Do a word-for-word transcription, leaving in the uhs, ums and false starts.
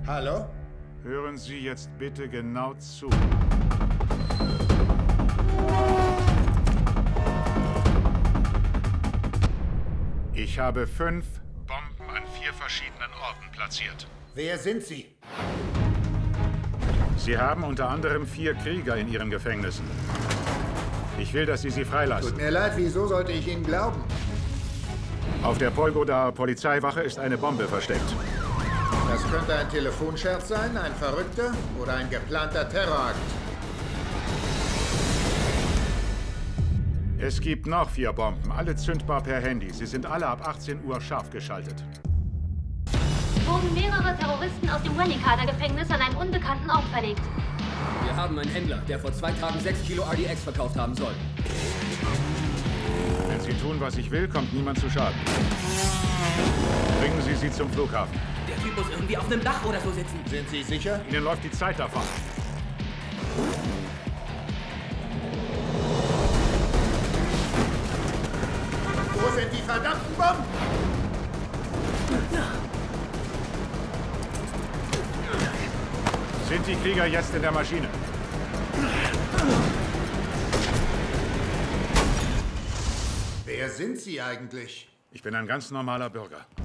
Hallo? Hören Sie jetzt bitte genau zu. Ich habe fünf Bomben an vier verschiedenen Orten platziert. Wer sind Sie? Sie haben unter anderem vier Krieger in Ihren Gefängnissen. Ich will, dass Sie sie freilassen. Tut mir leid, wieso sollte ich Ihnen glauben? Auf der Polgodaer Polizeiwache ist eine Bombe versteckt. Das könnte ein Telefonscherz sein, ein Verrückter oder ein geplanter Terrorakt. Es gibt noch vier Bomben, alle zündbar per Handy. Sie sind alle ab achtzehn Uhr scharf geschaltet. Wurden mehrere Terroristen aus dem Wellingkader-Gefängnis an einen unbekannten Ort verlegt. Wir haben einen Händler, der vor zwei Tagen sechs Kilo R D X verkauft haben soll. Wenn Sie tun, was ich will, kommt niemand zu Schaden. Bringen Sie sie zum Flughafen. Der Typ muss irgendwie auf einem Dach oder so sitzen. Sind Sie sicher? Ihnen läuft die Zeit davon. Wo sind die verdammten Bomben? Sind die Krieger jetzt in der Maschine? Wer sind Sie eigentlich? Ich bin ein ganz normaler Bürger.